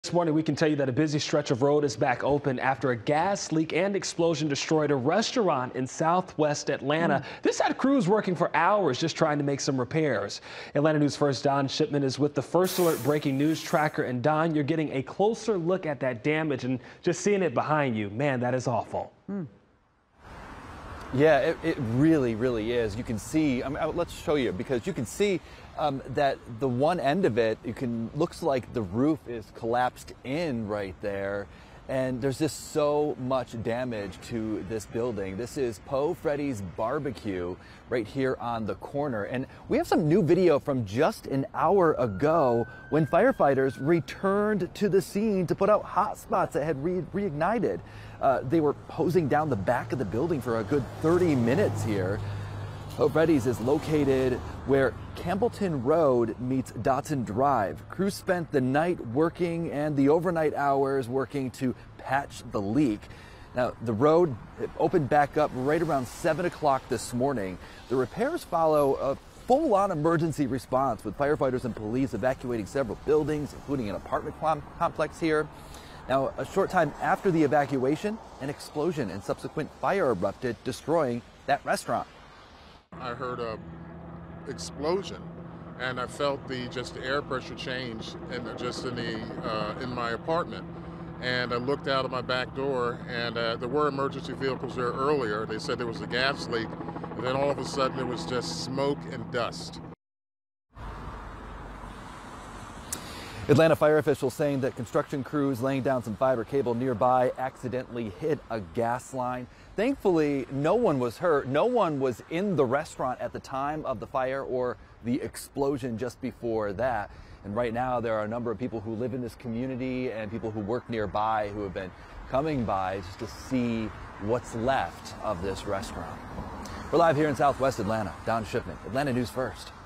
This morning, we can tell you that a busy stretch of road is back open after a gas leak and explosion destroyed a restaurant in southwest Atlanta. This had crews working for hours just trying to make some repairs. Atlanta News First Don Shipman is with the First Alert breaking news tracker. And Don, you're getting a closer look at that damage and just seeing it behind you. Man, that is awful. Yeah, it really, really is. You can see, let's show you, because you can see that the one end of it, looks like the roof is collapsed in right there. And there's just so much damage to this building. This is Po Freddy's Barbecue right here on the corner. And we have some new video from just an hour ago when firefighters returned to the scene to put out hot spots that had reignited. They were hosing down the back of the building for a good 30 minutes here. Po Freddy's is located where Campbellton Road meets Dotson Drive. Crews spent the night working and the overnight hours working to patch the leak. Now, the road opened back up right around 7 o'clock this morning. The repairs follow a full-on emergency response with firefighters and police evacuating several buildings, including an apartment complex here. Now, a short time after the evacuation, an explosion and subsequent fire erupted, destroying that restaurant. I heard a explosion, and I felt the air pressure change in my apartment. And I looked out of my back door, and there were emergency vehicles there earlier. They said there was a gas leak, and then all of a sudden it was just smoke and dust. Atlanta fire officials saying that construction crews laying down some fiber cable nearby accidentally hit a gas line. Thankfully, no one was hurt. No one was in the restaurant at the time of the fire or the explosion just before that. And right now, there are a number of people who live in this community and people who work nearby who have been coming by just to see what's left of this restaurant. We're live here in Southwest Atlanta. Don Shipman, Atlanta News First.